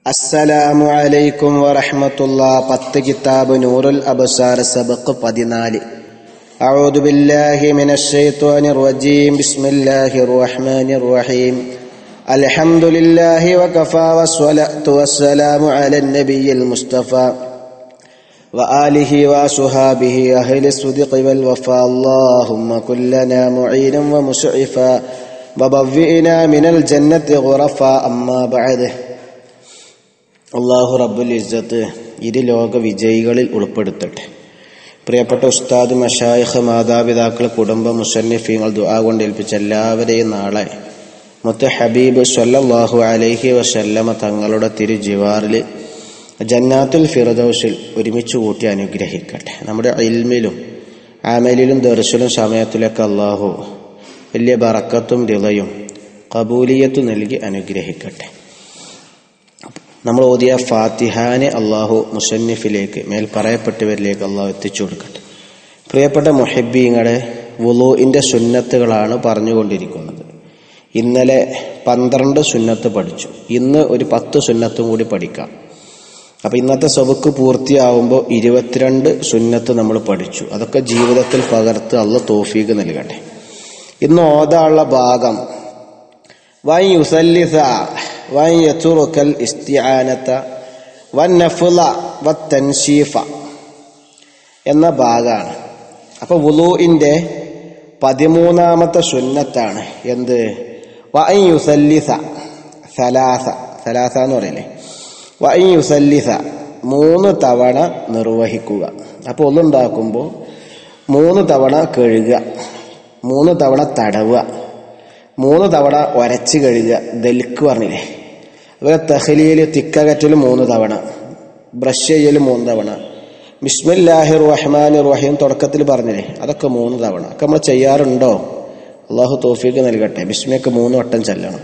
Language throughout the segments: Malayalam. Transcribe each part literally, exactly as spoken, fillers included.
അസ്സലാമു അലൈക്കും വറഹ്മത്തുള്ളാഹി. പത്ത് കിതാബ് നൂറുൽ അബ്സാർ സബഖ് പതിനാല്. അഊദു ബില്ലാഹി മിനശ് ശൈത്വാനിർ റജീം. ബിസ്മില്ലാഹിർ റഹ്മാനിർ റഹീം. അൽഹംദുലില്ലാഹി വകഫാ വസ്സലാത്തു വസ്സലാമു അലൻ നബിയിൽ മുസ്തഫ വആലിഹി വസുഹാബിഹി അഹ്ലി സ്ദിഖി വൽ വഫാ. അല്ലാഹുമ്മ കുല്ലനാ മുഈനൻ വമുസ്ഇഫാ വബവ്വിനാ മിനൽ ജന്നത്തി ഖുറഫാ. അമ്മാ ബഅദ്. അള്ളാഹു റബ്ബുൽ ഇസ്സത്ത് ഇരു ലോക വിജയികളിൽ ഉൾപ്പെടുത്തട്ടെ. പ്രിയപ്പെട്ട ഉസ്താദ്, മശായിഖ്, മാതാപിതാക്കൾ, കുടുംബം, മുസന്നിഫീങ്ങൾ ദുആ കൊണ്ട് ഏൽപ്പിച്ച എല്ലാവരെയും നാളെ മുത്ത് ഹബീബ് സ്വല്ലല്ലാഹു അലൈഹി വസല്ലമ തങ്ങളുടെ തിരുജിവാറിൽ ജന്നാത്തുൽ ഫിർദൗസിൽ ഒരുമിച്ച് കൂട്ടി അനുഗ്രഹിക്കട്ടെ. നമ്മുടെ ഇൽമിലും അമലിലും ദർസിലും സമയത്തിലൊക്കെ അള്ളാഹു വലിയ ബറക്കത്തും റിളയും ഖബൂലിയത്തും നൽകി അനുഗ്രഹിക്കട്ടെ. നമ്മൾ ഓതിയ ഫാത്തിഹാനെ അള്ളാഹു മുസന്നിഫിലേക്ക് മേൽ പറയപ്പെട്ടവരിലേക്ക് അള്ളാഹു എത്തിച്ചു കൊടുക്കട്ടെ. പ്രിയപ്പെട്ട മുഹിബ്ബീങ്ങളെ, വുളൂഇന്റെ സുന്നത്തുകളാണ് പറഞ്ഞുകൊണ്ടിരിക്കുന്നത്. ഇന്നലെ പന്ത്രണ്ട് സുന്നത്ത് പഠിച്ചു. ഇന്ന് ഒരു പത്ത് സുന്നത്തും കൂടി പഠിക്കാം. അപ്പം ഇന്നത്തെ സബക്ക് പൂർത്തിയാവുമ്പോൾ ഇരുപത്തിരണ്ട് സുന്നത്ത് നമ്മൾ പഠിച്ചു. അതൊക്കെ ജീവിതത്തിൽ പകർത്ത് അള്ളാഹു തൗഫീഖ് നൽകട്ടെ. ഇന്ന് ഓതാനുള്ള ഭാഗം വൻ യുസല്ലിസ വൻ യതുറുക്കൽ ഇസ്തിആനത വൻ നഫ്ല വത്തൻശീഫ എന്ന ഭാഗമാണ്. അപ്പോൾ വുളൂഇന്റെ പതിമൂന്നാമത്തെ സുന്നത്താണ് എന്ത്? വൻ യുസല്ലിസ സലാസ സലാസ എന്ന് പറയില്ലേ, വൻ യുസല്ലിസ മൂന്ന് തവണ നിർവഹിക്കുക. അപ്പോൾ ഒന്നുണ്ടാക്കുമ്പോൾ മൂന്ന് തവണ കഴുകുക, മൂന്ന് തവണ തടവുക, മൂന്ന് തവണ ഒരച്ച് കഴുകുക. ദൽക്ക് പറഞ്ഞില്ലേ. അതുപോലെ തഹ്ലീൽ തിക്കകറ്റൽ മൂന്ന് തവണ, ബ്രഷ് ചെയ്യൽ മൂന്ന് തവണ, ബിസ്മില്ലാഹിർ റഹ്മാനിർ റഹീം തുടക്കത്തിൽ പറഞ്ഞില്ലേ, അതൊക്കെ മൂന്ന് തവണ ഒക്കെ നമ്മൾ ചെയ്യാറുണ്ടോ? അള്ളാഹു തൗഫീഖ് നൽകട്ടെ. ബിസ്മിയൊക്കെ മൂന്ന് വട്ടം ചെല്ലണം.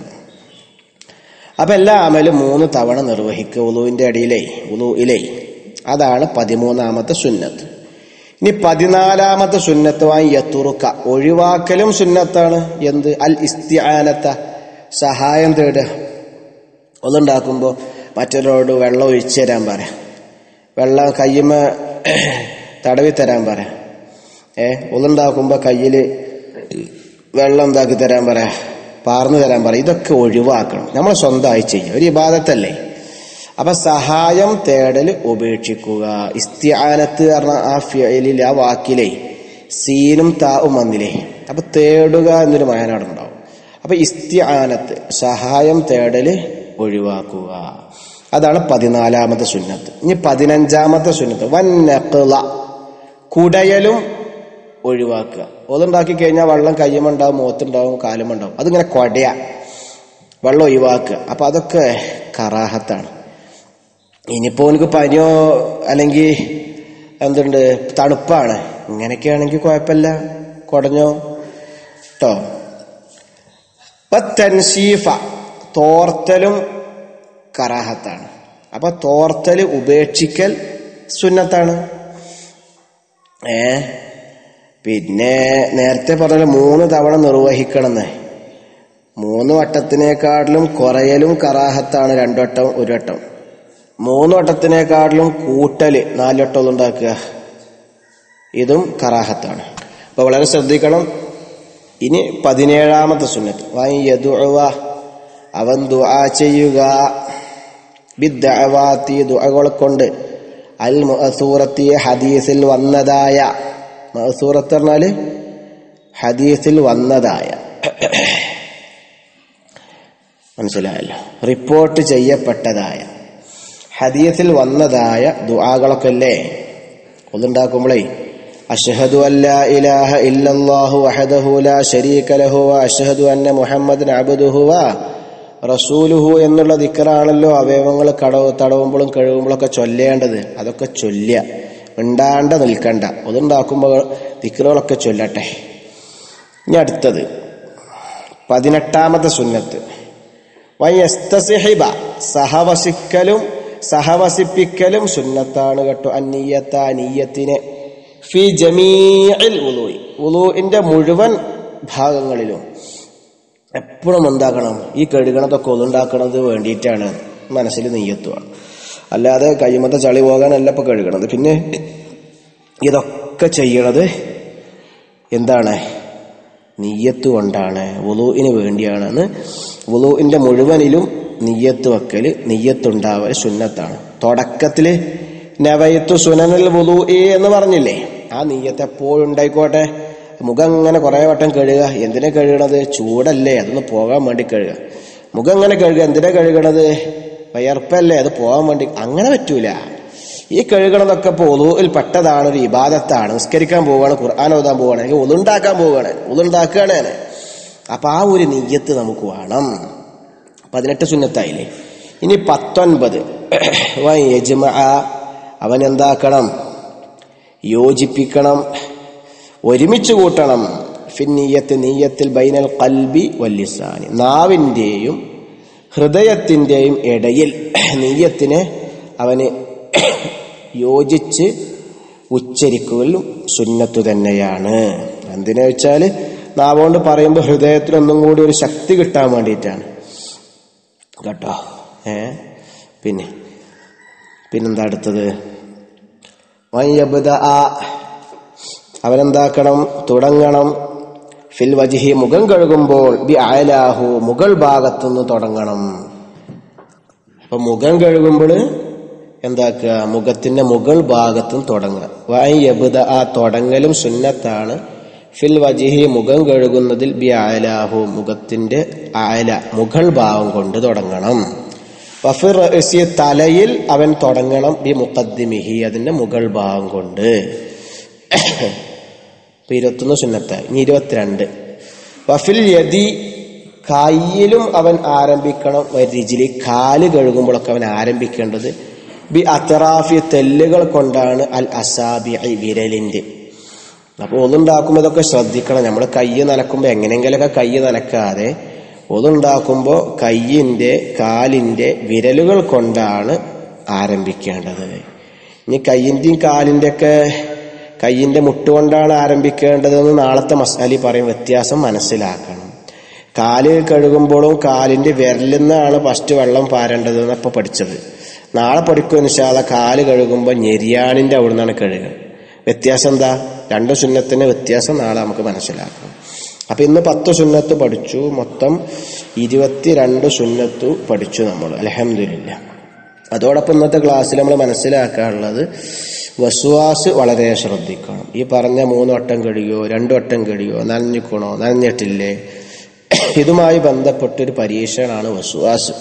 അപ്പം എല്ലാ അമലും മൂന്ന് തവണ നിർവഹിക്കുക വുളൂഇന്റെ അടിയിലേ വുളൂഇലേ. അതാണ് പതിമൂന്നാമത്തെ സുന്നത്ത്. ഇനി പതിനാലാമത്തെ സുന്നത്തുമായി യത്തുറുക്ക ഒഴിവാക്കലും സുന്നത്താണ്. എന്ത്? അൽ ഇസ്തിആനത സഹായം തേടുക. ഒന്നുണ്ടാക്കുമ്പോൾ മറ്റൊരാളോട് വെള്ളം ഒഴിച്ചു തരാൻ പറയാം, വെള്ളം കയ്യുമ്മ തടവി തരാൻ പറയാം. ഏ ഒന്നുണ്ടാക്കുമ്പോൾ കയ്യിൽ വെള്ളം എന്താക്കി തരാൻ പറയാം, പാർന്നു തരാൻ പറയാം. ഇതൊക്കെ ഒഴിവാക്കണം. നമ്മൾ സ്വന്തമായി ചെയ്യുക. ഒരു ഇബാദത്തല്ലേ. അപ്പൊ സഹായം തേടൽ ഉപേക്ഷിക്കുക. ഇസ്തിആനത്ത് പറഞ്ഞ ആ ഫിഅലിൽ ആ വാക്കിലെ സീനും താവും വന്നില്ലേ. അപ്പൊ തേടുക എന്നൊരു മാനാടുണ്ടാവും. അപ്പൊ ഇസ്തിആനത്ത് സഹായം തേടല് ഒഴിവാക്കുക. അതാണ് പതിനാലാമത്തെ സുന്നത്ത്. ഇനി പതിനഞ്ചാമത്തെ സുന്നത്ത് വൻ നഖ്ല കുടയലും ഒഴിവാക്കുക. ഒന്നുണ്ടാക്കി കഴിഞ്ഞാൽ വെള്ളം കയ്യുമുണ്ടാവും, മുഖത്തുണ്ടാവും, കാലുമുണ്ടാവും. അതിങ്ങനെ കൊടയ വെള്ളം ഒഴിവാക്കുക. അപ്പൊ അതൊക്കെ കറാഹത്താണ്. ഇനിയിപ്പോ എനിക്ക് പനിയോ അല്ലെങ്കിൽ എന്തുണ്ട് തണുപ്പാണ്, ഇങ്ങനെയൊക്കെയാണെങ്കിൽ കുഴപ്പമില്ല, കുടഞ്ഞോ കേട്ടോ. തൻശീഫ തോർത്തലും കറാഹത്താണ്. അപ്പൊ തോർത്തല് ഉപേക്ഷിക്കൽ സുന്നത്താണ്. ഏ പിന്നെ നേരത്തെ പറഞ്ഞ മൂന്ന് തവണ നിർവഹിക്കണമെന്ന്. മൂന്ന് വട്ടത്തിനേക്കാട്ടിലും കുറയലും കറാഹത്താണ്. രണ്ടു വട്ടം ഒരു വട്ടം. മൂന്ന് വട്ടത്തിനേക്കാട്ടിലും കൂട്ടല് നാല് വട്ടം ഉണ്ടാക്കുക, ഇതും കറാഹത്താണ്. അപ്പൊ വളരെ ശ്രദ്ധിക്കണം. ഇനി പതിനേഴാമത്തെ സുന്നത്ത് വൻ യദുഅ അവൻ ദുആ ചെയ്യുക. ബിദ്ദഅവാതി ദുആകളെ കൊണ്ട് അൽ മുഅസൂറത്തി ഹദീസിൽ വന്നതായ, മഅസൂറത്ത് പറഞ്ഞാല് ഹദീസിൽ വന്നതായ, മനസ്സിലായല്ലോ, റിപ്പോർട്ട് ചെയ്യപ്പെട്ടതായ ഹദീസിൽ വന്നതായ ദുആകളൊക്കെ അല്ലേ. ഒന്നുണ്ടാക്കുമ്പോഴേ അഷ്ഹദു അല്ലാ ഇലാഹ ഇല്ലല്ലാഹു വഹദഹു ലാ ശരീക ലഹു വ അഷ്ഹദു അന്ന മുഹമ്മദൻ അബ്ദുഹു വ റസൂലുഹു എന്നുള്ള ദിക്റാണല്ലോ അവയവങ്ങൾ കടവ് തടവുമ്പോഴും കഴുകുമ്പോഴൊക്കെ ചൊല്ലേണ്ടത്. അതൊക്കെ ചൊല്ലുക, മിണ്ടാണ്ട നിൽക്കണ്ട. ഒന്നുണ്ടാക്കുമ്പോൾ ദിക്റുകളൊക്കെ ചൊല്ലട്ടെ. ഇനി അടുത്തത് പതിനെട്ടാമത്തെ സുന്നത്ത് വയസ്തസിഹിബ സഹവസിക്കലും സഹവസിപ്പിക്കലും സുന്നത്താണ് കേട്ടോ. അന്നിയത്ത നീയത്തിനെ ഫി ജമീഇൽ വുളൂഇ വുളൂഇന്റെ മുഴുവൻ ഭാഗങ്ങളിലും എപ്പോഴും എന്താക്കണം? ഈ കഴുകണതൊക്കെ ഒന്നുണ്ടാക്കണത് വേണ്ടിയിട്ടാണ്. മനസ്സിൽ നിയ്യത്തുമാണ്. അല്ലാതെ കൈമത്തെ ചളി പോകാനല്ല ഇപ്പൊ കഴുകണത്. പിന്നെ ഇതൊക്കെ ചെയ്യണത് എന്താണ്? നിയ്യത്ത് കൊണ്ടാണ്, വുളൂഇന് വേണ്ടിയാണെന്ന്. വുളൂഇന്റെ മുഴുവനിലും നിയ്യത്ത് വെക്കല്, നിയ്യത്തുണ്ടാവൽ സുന്നത്താണ്. തുടക്കത്തില് നവൈത്തു സുനനൽ വുളൂഇ എന്ന് പറഞ്ഞില്ലേ, ആ നിയ്യത്ത് എപ്പോഴും ഉണ്ടായിക്കോട്ടെ. മുഖം ഇങ്ങനെ കുറെ വട്ടം കഴുകുക. എന്തിനാ കഴുകണത്? ചൂടല്ലേ, അതൊന്ന് പോകാൻ വേണ്ടി കഴുകുക. മുഖം ഇങ്ങനെ കഴുകുക. എന്തിനാ കഴുകണത്? വയർപ്പല്ലേ, അത് പോകാൻ വേണ്ടി. അങ്ങനെ പറ്റൂല. ഈ കഴുകണതൊക്കെ ഇപ്പോൾ വുളൂഇൽ പെട്ടതാണ്, ഒരു ഇബാദത്താണ്. നിസ്കരിക്കാൻ പോവുകയാണ്, ഖുർആൻ ഓതാൻ പോവുകയാണ്, അല്ലെങ്കിൽ ഉളുണ്ടാക്കാൻ പോവുകയാണ്, ഉളുണ്ടാക്കുകയാണ്. അപ്പൊ ആ ഒരു നിയ്യത്ത് നമുക്ക് വേണം. പതിനെട്ട് സുന്നത്തായില്ലേ. ഇനി പത്തൊൻപത്, അവൻ എന്താക്കണം? യോജിപ്പിക്കണം, ഒരുമിച്ച് കൂട്ടണം. ഫിന്നിയ്യത്ത്, നീയത്തിൽ ബൈനൽ ഖൽബി വല്ലിസാനി, നാവിന്റെയും ഹൃദയത്തിന്റെയും ഇടയിൽ നീയത്തിനെ അവന് യോജിച്ച് ഉച്ചരിക്കലും സുന്നത്തു തന്നെയാണ്. എന്തിനാ വെച്ചാൽ നാവുകൊണ്ട് പറയുമ്പോൾ ഹൃദയത്തിനൊന്നും കൂടി ഒരു ശക്തി കിട്ടാൻ വേണ്ടിയിട്ടാണ് കേട്ടോ. ഏ പിന്നെ പിന്നെന്താ അടുത്തത്? അവനെന്താക്കണം? തുടങ്ങണം. ഫിൽ വജ്ഹി, മുഖം കഴുകുമ്പോൾ, ബി അയലാഹു, മുകൾ ഭാഗത്തുനിന്ന് തുടങ്ങണം. അപ്പൊ മുഖം കഴുകുമ്പോൾ എന്താക്കുക? മുഖത്തിന്റെ മുകൾ ഭാഗത്തും തുടങ്ങുക. വയബുദ, ആ തുടങ്ങലും സുന്നത്താണ്. ഫിൽ വജ്ഹി, മുഖം കഴുകുന്നതിൽ, ബി അയലാഹു, മുഖത്തിന്റെ അയല, മുകൾ ഭാഗം കൊണ്ട് തുടങ്ങണം. വഫിർ റഅസി, തലയിൽ അവൻ തുടങ്ങണം. ബി മുഖദ്ദിമിഹി, അതിന്റെ മുകൾ ഭാഗം കൊണ്ട്. ഇപ്പൊ ഇരുപത്തൊന്ന് സുന്നത്തായി. ഇനി ഇരുപത്തിരണ്ട്. വഫിൽ യദി, കയ്യിലും അവൻ ആരംഭിക്കണം. വരിജിലി, കാല് കഴുകുമ്പോഴൊക്കെ അവൻ ആരംഭിക്കേണ്ടത് ബി അത്റാഫി, തെല്ലുകൾ കൊണ്ടാണ്. അൽ അസാബി, വിരലിന്റെ. അപ്പൊ ഒന്നുണ്ടാക്കുമ്പോൾ ഇതൊക്കെ ശ്രദ്ധിക്കണം. നമ്മൾ കൈ നനക്കുമ്പോൾ എങ്ങനെയെങ്കിലൊക്കെ കൈ നനക്കാതെ ഒന്നുണ്ടാക്കുമ്പോൾ കയ്യിന്റെ കാലിന്റെ വിരലുകൾ കൊണ്ടാണ് ആരംഭിക്കേണ്ടത്. ഇനി കയ്യിന്റെയും കാലിന്റെ ഒക്കെ കയ്യിന്റെ മുട്ടുകൊണ്ടാണ് ആരംഭിക്കേണ്ടതെന്ന് നാളത്തെ മസാലി പറയും. വ്യത്യാസം മനസ്സിലാക്കണം. കാല് കഴുകുമ്പോഴും കാലിന്റെ വിരലിൽ നിന്നാണ് ഫസ്റ്റ് വെള്ളം പാരേണ്ടതെന്ന് ഇപ്പൊ പഠിച്ചത്. നാളെ പഠിക്കും ഇൻഷാ അല്ലാഹ്. കാല് കഴുകുമ്പോൾ ഞെരിയാണിന്റെ അവിടെ നിന്നാണ് കഴുകുക. വ്യത്യാസം എന്താ? രണ്ട് സുന്നത്തിന്റെ വ്യത്യാസം നാളെ നമുക്ക് മനസ്സിലാക്കണം. അപ്പൊ ഇന്ന് പത്ത് സുന്നത്ത് പഠിച്ചു. മൊത്തം ഇരുപത്തിരണ്ട് സുന്നത്തു പഠിച്ചു നമ്മൾ, അൽഹംദുലില്ലാഹ്. അതോടൊപ്പം ഇന്നത്തെ ക്ലാസ്സിൽ നമ്മൾ മനസ്സിലാക്കാനുള്ളത് വസ്വാസ് വളരെ ശ്രദ്ധിക്കണം. ഈ പറഞ്ഞ മൂന്ന് വട്ടം കഴിയോ, രണ്ടു വട്ടം കഴിയോ, നനഞ്ഞിക്കണോ, നനഞ്ഞിട്ടില്ലേ, ഇതുമായി ബന്ധപ്പെട്ടൊരു പരീക്ഷണമാണ് വസ്വാസ്.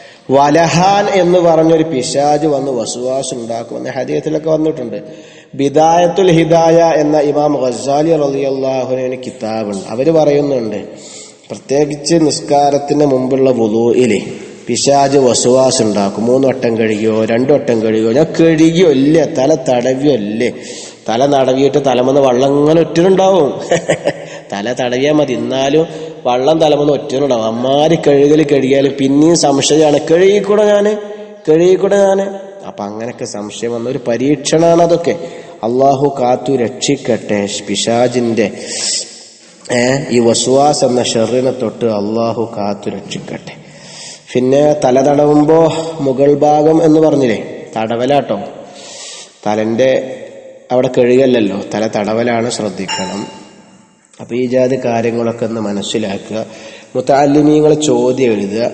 വലഹാൻ എന്ന് പറഞ്ഞൊരു പിശാജ് വന്ന് വസ്വാസ് ഉണ്ടാക്കുമെന്ന് ഹദീസിലൊക്കെ വന്നിട്ടുണ്ട്. ബിദായത്തുൽ ഹിദായ എന്ന ഇമാം ഗസാലി റളിയല്ലാഹുവിന് കിതാബുണ്ട്. അവര് പറയുന്നുണ്ട്, പ്രത്യേകിച്ച് നിസ്കാരത്തിന് മുമ്പുള്ള വുളൂഇല് പിശാജ് വസ്വാസ് ഉണ്ടാക്കും. മൂന്ന് വട്ടം കഴുകിയോ, രണ്ടു വട്ടം കഴുകിയോ, ഞാൻ കഴുകിയോ ഇല്ലേ, തല തടവിയോ ഇല്ലേ. തല തടവിയിട്ട് തലമെന്ന് വെള്ളം ഇങ്ങനെ ഒറ്റനുണ്ടാവും. തല തടവിയാൽ മതി, എന്നാലും വെള്ളം തലമെന്ന് ഒറ്റനുണ്ടാവും. അമ്മാരി കഴുകല് കഴുകിയാലും പിന്നെയും സംശയമാണ്, കഴുകിക്കൂടെ ഞാന് കഴുകിക്കൂടെ ഞാന് അപ്പൊ അങ്ങനെയൊക്കെ സംശയം വന്ന ഒരു പരീക്ഷണമാണ് അതൊക്കെ. അള്ളാഹു കാത്തു രക്ഷിക്കട്ടെ പിശാജിന്റെ ഏഹ് ഈ വസ്വാസ് എന്ന ഷർറിനെ തൊട്ട് അള്ളാഹു കാത്തു രക്ഷിക്കട്ടെ. പിന്നെ തല തടവുമ്പോ മുകൾ ഭാഗം എന്ന് പറഞ്ഞില്ലേ, തടവലാട്ടോ. തലന്റെ അവിടെ കഴുകല്ലല്ലോ, തല തടവലാണ്, ശ്രദ്ധിക്കണം. അപ്പൊ ഈ ജാതി കാര്യങ്ങളൊക്കെ ഒന്ന് മനസ്സിലാക്കുക. മുതഅല്ലിമീങ്ങൾ ചോദ്യം എഴുതുക.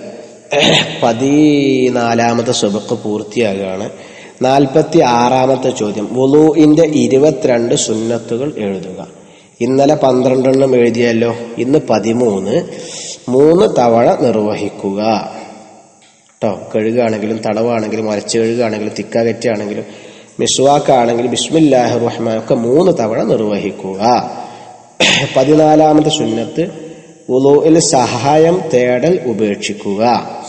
പതിനാലാമത്തെ സുബക്ക് പൂർത്തിയാകുകയാണ്. നാൽപ്പത്തി ആറാമത്തെ ചോദ്യം, വുളൂഇന്റെ ഇരുപത്തിരണ്ട് സുന്നത്തുകൾ എഴുതുക. ഇന്നലെ പന്ത്രണ്ടെണ്ണം എഴുതിയല്ലോ, ഇന്ന് പതിമൂന്ന്. മൂന്ന് തവണ നിർവഹിക്കുക കേട്ടോ. കഴുകുകയാണെങ്കിലും തടവാണെങ്കിലും അരച്ച് കഴുകുകയാണെങ്കിലും തിക്കാകറ്റാണെങ്കിലും മിസ്വാക്കാണെങ്കിലും ബിസ്മില്ലാഹിർ റഹ്മാൻ ഒക്കെ മൂന്ന് തവണ നിർവഹിക്കുക. പതിനാലാമത്തെ സുന്നത്ത്, വുളൂഇൽ സഹായം തേടൽ ഉപേക്ഷിക്കുക.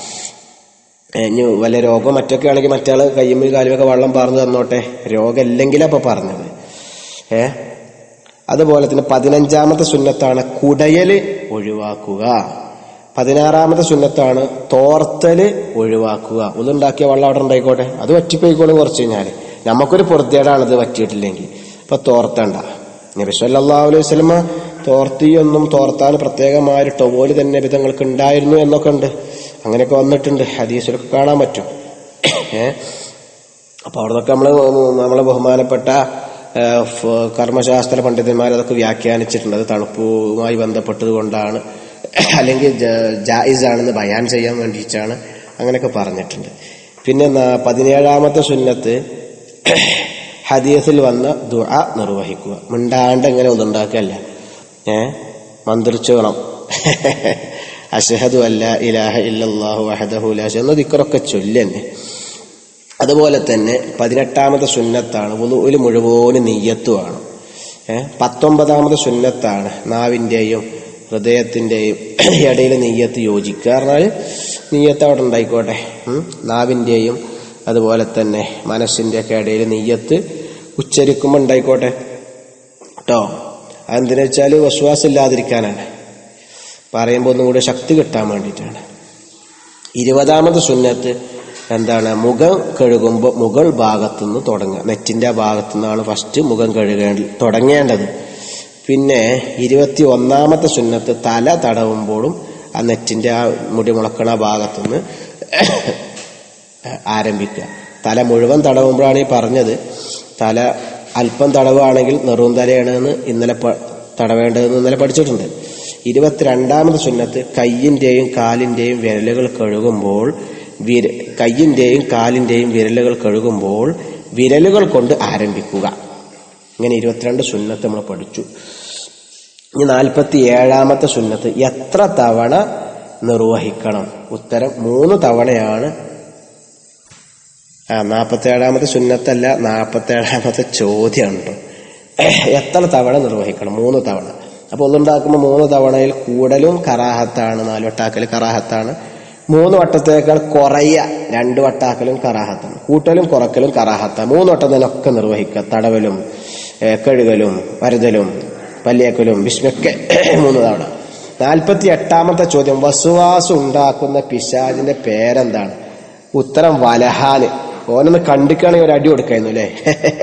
ഇനി വല്ല രോഗം മറ്റൊക്കെ ആണെങ്കിൽ മറ്റാള് കയ്യുമ്പിൽ കാലുമൊക്കെ വെള്ളം പാർന്നു തന്നോട്ടെ, രോഗം ഇല്ലെങ്കിലാ ഇപ്പൊ പറഞ്ഞത്. ഏ അതുപോലെ തന്നെ പതിനഞ്ചാമത്തെ സുന്നത്താണ് കുടയല് ഒഴിവാക്കുക. പതിനാറാമത്തെ സുന്നത്താണ് തോർത്തല് ഒഴിവാക്കുക. ഒന്നുണ്ടാക്കിയ വെള്ളം അവിടെ ഉണ്ടായിക്കോട്ടെ, അത് വറ്റിപ്പോയിക്കോളും കുറച്ച് കഴിഞ്ഞാല്. നമുക്കൊരു പൊറുതേടാണ് ഇത് വറ്റിയിട്ടില്ലെങ്കിൽ. അപ്പൊ തോർത്തണ്ട. നബി സല്ലല്ലാഹു അലൈഹി വസല്ലമ തോർത്തിയൊന്നും തോർത്താൻ പ്രത്യേകമായ ഒരു ടവല് തന്നെ വിധങ്ങൾക്ക് ഉണ്ടായിരുന്നു എന്നൊക്കെ ഉണ്ട്. അങ്ങനെയൊക്കെ വന്നിട്ടുണ്ട്, ഹദീസിലൊക്കെ കാണാൻ പറ്റും. ഏഹ് അപ്പൊ അവിടുന്നൊക്കെ നമ്മള് നമ്മളെ ബഹുമാനപ്പെട്ട കർമ്മശാസ്ത്ര പണ്ഡിതന്മാർ അതൊക്കെ വ്യാഖ്യാനിച്ചിട്ടുണ്ട്. അത് തണുപ്പുമായി ബന്ധപ്പെട്ടത് കൊണ്ടാണ്, അല്ലെങ്കിൽ ജായിസ് ആണെന്ന് ബയാൻ ചെയ്യാൻ വേണ്ടിയിട്ടാണ് അങ്ങനെയൊക്കെ പറഞ്ഞിട്ടുണ്ട്. പിന്നെ പതിനേഴാമത്തെ സുന്നത്ത് ഹദീസിൽ വന്ന ദുആ നിർവഹിക്കുക. മിണ്ടാണ്ട് എങ്ങനെ ഒന്നുണ്ടാക്കല്ല, ഏഹ് മന്ത്രിച്ചോണം. അശ്ഹദു അല്ലാ ഇലാഹ ഇല്ലല്ലാഹു വഹദഹു ലാ ശരീക ലഹു ദിക്റൊക്കെ ചൊല്ലന്നെ. അതുപോലെ തന്നെ പതിനെട്ടാമത്തെ സുന്നത്താണ് വുളൂഇൽ മുഴുവനും നിയ്യത്തുമാണ്. ഏഹ് പത്തൊമ്പതാമത്തെ സുന്നത്താണ് നാവിൻ്റെയും ഹൃദയത്തിൻ്റെയും ഇടയിൽ നിയ്യത്ത് യോജിക്കുക. പറഞ്ഞാൽ നിയ്യത്ത് അവിടെ ഉണ്ടായിക്കോട്ടെ. നാവിൻ്റെയും അതുപോലെ തന്നെ മനസ്സിൻ്റെ ഒക്കെ ഇടയിൽ നിയ്യത്ത് ഉച്ചരിക്കുമ്പോൾ ഉണ്ടായിക്കോട്ടെ കേട്ടോ. അതെന്തിനാ വെച്ചാൽ വസ്വാസം ഇല്ലാതിരിക്കാനാണ്, പറയുമ്പോൾ ഒന്നും കൂടി ശക്തി കിട്ടാൻ വേണ്ടിയിട്ടാണ്. ഇരുപതാമത് സുന്നത്ത് എന്താണ്? മുഖം കഴുകുമ്പോൾ മുകൾ ഭാഗത്തുനിന്ന് തുടങ്ങുക. നെറ്റിൻ്റെ ആ ഭാഗത്തു നിന്നാണ് ഫസ്റ്റ് മുഖം കഴുകേണ്ട തുടങ്ങേണ്ടത്. പിന്നെ ഇരുപത്തി ഒന്നാമത്തെ സുന്നത്ത് തല തടവുമ്പോഴും ആ നെറ്റിൻ്റെ ആ മുടി മുളക്കണ ഭാഗത്തുനിന്ന് ആരംഭിക്കുക. തല മുഴുവൻ തടവുമ്പോഴാണ് ഈ പറഞ്ഞത്. തല അല്പം തടവുകയാണെങ്കിൽ നെറും തലയാണെന്ന് ഇന്നലെ തടവേണ്ടതെന്ന് ഇന്നലെ പഠിച്ചിട്ടുണ്ട്. ഇരുപത്തിരണ്ടാമത് സുന്നത്ത് കയ്യിൻ്റെയും കാലിൻ്റെയും വിരലുകൾ കഴുകുമ്പോൾ വിര കയ്യിൻ്റെയും കാലിൻ്റെയും വിരലുകൾ കഴുകുമ്പോൾ വിരലുകൾ കൊണ്ട് ആരംഭിക്കുക. ഇങ്ങനെ ഇരുപത്തിരണ്ട് സുന്നത്ത് നമ്മൾ പഠിച്ചു. ഇനി നാൽപ്പത്തി ഏഴാമത്തെ സുന്നത്ത് എത്ര തവണ നിർവഹിക്കണം? ഉത്തരം മൂന്ന് തവണയാണ്. ആ നാൽപ്പത്തി ഏഴാമത്തെ സുന്നത്തല്ല, നാൽപ്പത്തി ഏഴാമത്തെ ചോദ്യമാണ് കേട്ടോ. എത്ര തവണ നിർവഹിക്കണം? മൂന്ന് തവണ. അപ്പോൾ ഒന്നുണ്ടാക്കുമ്പോൾ മൂന്ന് തവണയിൽ കൂടലും കറാഹത്താണ്, നാല് വട്ടാക്കൽ കറാഹത്താണ്. മൂന്ന് വട്ടത്തേക്കാൾ കുറയ രണ്ട് വട്ടാക്കലും കറാഹത്താണ്. കൂട്ടലും കുറക്കലും കറാഹത്താണ്. മൂന്ന് വട്ടം തന്നെ ഒക്കെ നിർവഹിക്കുക. തടവലും കഴുകലും വരുതലും പല്ലിയക്കലും വിഷ്ണുക്കെ മൂന്ന് തവണ. നാൽപ്പത്തി എട്ടാമത്തെ ചോദ്യം വസ്വാസ് ഉണ്ടാക്കുന്ന പിശാചിന്റെ പേരെന്താണ്? ഉത്തരം വലഹാന്. ഓനൊന്ന് കണ്ടിക്കുകയാണെങ്കിൽ ഒരു അടി കൊടുക്കായിരുന്നു അല്ലേ?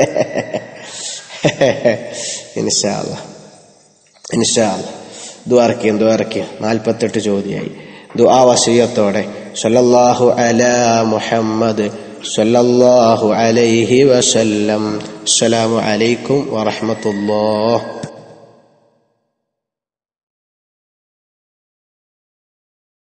ഇൻഷാ അല്ലാഹ് ഇൻഷാ അല്ലാഹ് ദുആർക്കും ദുആർക്കും നാൽപ്പത്തെട്ട് ചോദ്യമായി. ദുആ വസിയത്തോടെ സല്ലല്ലാഹു അലാ മുഹമ്മദ് സല്ലല്ലാഹു അലൈഹി വസല്ലം. അസ്സലാമു അലൈക്കും വറഹ്മത്തുള്ളാഹി.